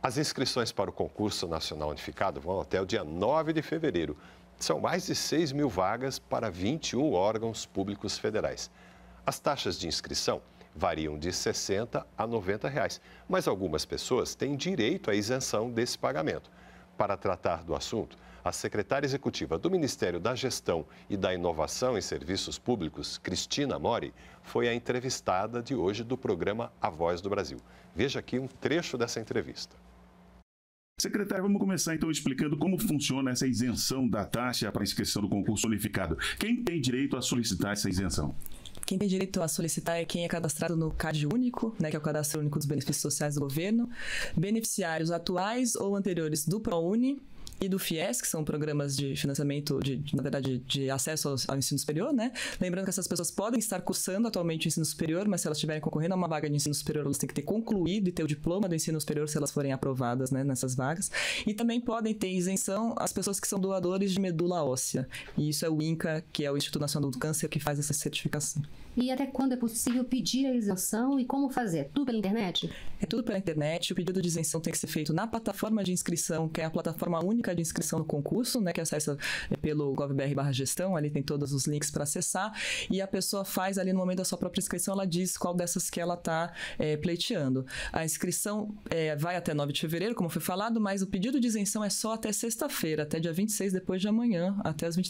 As inscrições para o Concurso Nacional Unificado vão até o dia 9 de fevereiro. São mais de 6 mil vagas para 21 órgãos públicos federais. As taxas de inscrição variam de R$ 60 a R$ 90, mas algumas pessoas têm direito à isenção desse pagamento. Para tratar do assunto, a secretária executiva do Ministério da Gestão e da Inovação em Serviços Públicos, Cristina Mori, foi a entrevistada de hoje do programa A Voz do Brasil. Veja aqui um trecho dessa entrevista. Secretária, vamos começar então explicando como funciona essa isenção da taxa para inscrição do concurso unificado. Quem tem direito a solicitar essa isenção? Quem tem direito a solicitar é quem é cadastrado no CAD único, que é o Cadastro Único dos Benefícios Sociais do Governo, beneficiários atuais ou anteriores do ProUni e do FIES, que são programas de financiamento, na verdade, de acesso ao ensino superior, né? Lembrando que essas pessoas podem estar cursando atualmente o ensino superior, mas se elas estiverem concorrendo a uma vaga de ensino superior, elas têm que ter concluído e ter o diploma do ensino superior se elas forem aprovadas, né, nessas vagas. E também podem ter isenção as pessoas que são doadores de medula óssea. E isso é o INCA, que é o Instituto Nacional do Câncer, que faz essa certificação. E até quando é possível pedir a isenção e como fazer? Tudo pela internet? É tudo pela internet. O pedido de isenção tem que ser feito na plataforma de inscrição, que é a plataforma única de inscrição no concurso, que acessa pelo gov.br/gestão, ali tem todos os links para acessar, e a pessoa faz ali no momento da sua própria inscrição, ela diz qual dessas que ela está pleiteando. A inscrição vai até 9 de fevereiro, como foi falado, mas o pedido de isenção é só até sexta-feira, até dia 26, depois de amanhã, até as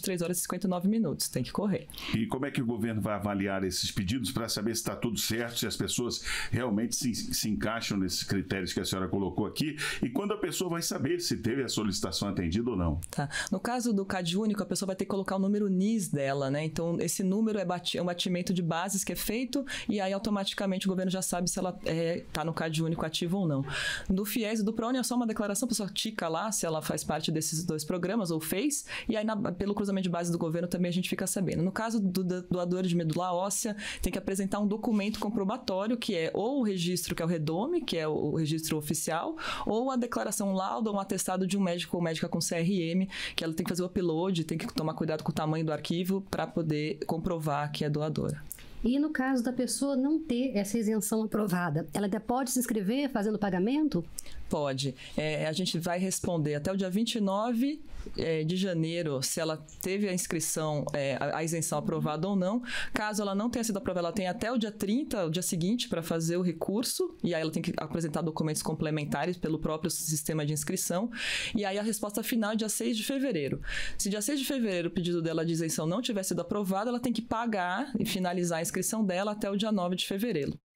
23h59, tem que correr. E como é que o governo vai avaliar esses pedidos para saber se está tudo certo, se as pessoas realmente se encaixam nesses critérios que a senhora colocou aqui, e quando a pessoa vai saber se teve a solicitação atendida ou não? Tá. No caso do CAD único, a pessoa vai ter que colocar o número NIS dela, né? Então, esse número é um batimento de bases que é feito, e aí automaticamente o governo já sabe se ela está no CAD único ativo ou não. Do FIES e do ProUni é só uma declaração, a pessoa tica lá se ela faz parte desses dois programas ou fez, e aí pelo cruzamento de bases do governo também a gente fica sabendo. No caso do doador de medula óssea, tem que apresentar um documento comprobatório, que é ou o registro, que é o REDOME, que é o registro oficial, ou a declaração laudo ou um atestado de um médico ou médica com CRM, que ela tem que fazer o upload, tem que tomar cuidado com o tamanho do arquivo para poder comprovar que é doadora. E no caso da pessoa não ter essa isenção aprovada, ela ainda pode se inscrever fazendo pagamento? Pode. A gente vai responder até o dia 29 de janeiro se ela teve a inscrição, a isenção aprovada ou não. Caso ela não tenha sido aprovada, ela tem até o dia 30, o dia seguinte, para fazer o recurso, e aí ela tem que apresentar documentos complementares pelo próprio sistema de inscrição, e aí a resposta final é dia 6 de fevereiro. Se dia 6 de fevereiro o pedido dela de isenção não tiver sido aprovado, ela tem que pagar e finalizar a inscrição dela até o dia 9 de fevereiro.